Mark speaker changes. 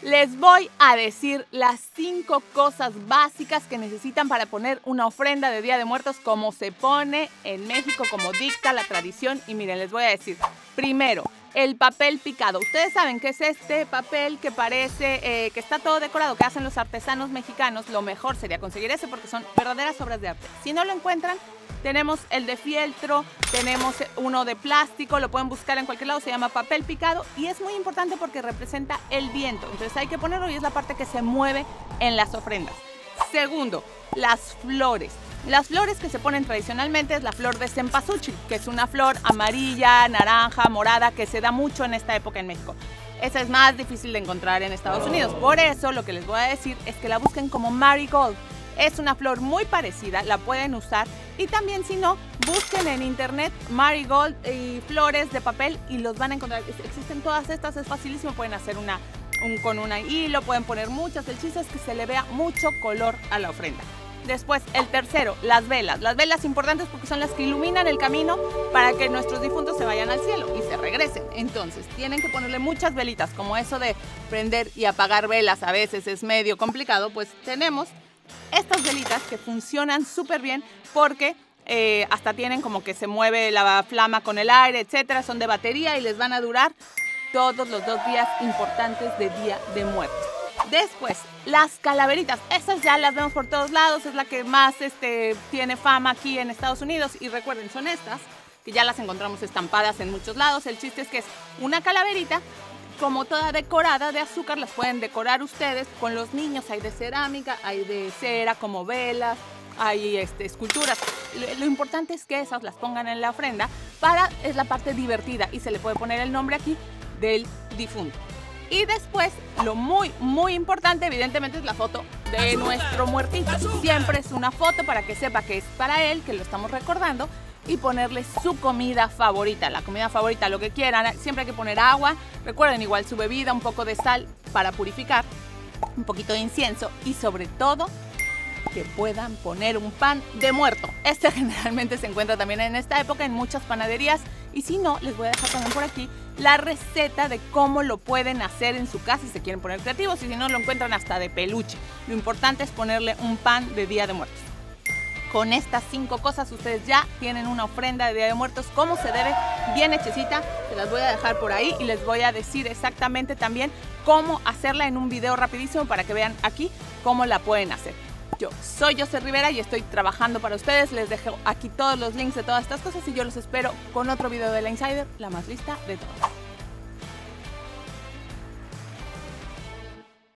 Speaker 1: Les voy a decir las 5 cosas básicas que necesitan para poner una ofrenda de Día de Muertos como se pone en México, como dicta la tradición. Y miren, les voy a decir, primero, el papel picado. Ustedes saben que es este papel que parece que está todo decorado, que hacen los artesanos mexicanos. Lo mejor sería conseguir ese porque son verdaderas obras de arte. Si no lo encuentran, tenemos el de fieltro, tenemos uno de plástico, lo pueden buscar en cualquier lado, se llama papel picado y es muy importante porque representa el viento. Entonces hay que ponerlo y es la parte que se mueve en las ofrendas. Segundo, las flores. Las flores que se ponen tradicionalmente es la flor de cempasúchil, que es una flor amarilla, naranja, morada, que se da mucho en esta época en México. Esa es más difícil de encontrar en Estados Unidos. Por eso lo que les voy a decir es que la busquen como marigold. Es una flor muy parecida, la pueden usar y también si no, busquen en internet marigold y flores de papel y los van a encontrar. Existen todas estas, es facilísimo, pueden hacer con un hilo, pueden poner muchas. El chiste es que se le vea mucho color a la ofrenda. Después, el tercero, las velas. Las velas importantes porque son las que iluminan el camino para que nuestros difuntos se vayan al cielo y se regresen. Entonces, tienen que ponerle muchas velitas, como eso de prender y apagar velas a veces es medio complicado, pues tenemos estas velitas que funcionan súper bien porque hasta tienen como que se mueve la flama con el aire, etcétera. Son de batería y les van a durar todos los 2 días importantes de Día de Muertos. Después, las calaveritas. Esas ya las vemos por todos lados, es la que más tiene fama aquí en Estados Unidos. Y recuerden, son estas, que ya las encontramos estampadas en muchos lados. El chiste es que es una calaverita como toda decorada de azúcar, las pueden decorar ustedes con los niños. Hay de cerámica, hay de cera como velas, hay esculturas. Lo importante es que esas las pongan en la ofrenda es la parte divertida y se le puede poner el nombre aquí del difunto. Y después, lo muy importante, evidentemente, es la foto de nuestro muertito. Siempre es una foto para que sepa que es para él, que lo estamos recordando, y ponerle su comida favorita, la comida favorita, lo que quieran. Siempre hay que poner agua, recuerden, igual su bebida, un poco de sal para purificar, un poquito de incienso y sobre todo que puedan poner un pan de muerto. Este generalmente se encuentra también en esta época en muchas panaderías y si no, les voy a dejar también por aquí la receta de cómo lo pueden hacer en su casa si se quieren poner creativos y si no, lo encuentran hasta de peluche. Lo importante es ponerle un pan de Día de Muertos. Con estas 5 cosas ustedes ya tienen una ofrenda de Día de Muertos como se debe, bien hechecita. Se las voy a dejar por ahí y les voy a decir exactamente también cómo hacerla en un video rapidísimo para que vean aquí cómo la pueden hacer. Yo soy José Rivera y estoy trabajando para ustedes. Les dejo aquí todos los links de todas estas cosas y yo los espero con otro video de La Insider, la más lista de todas.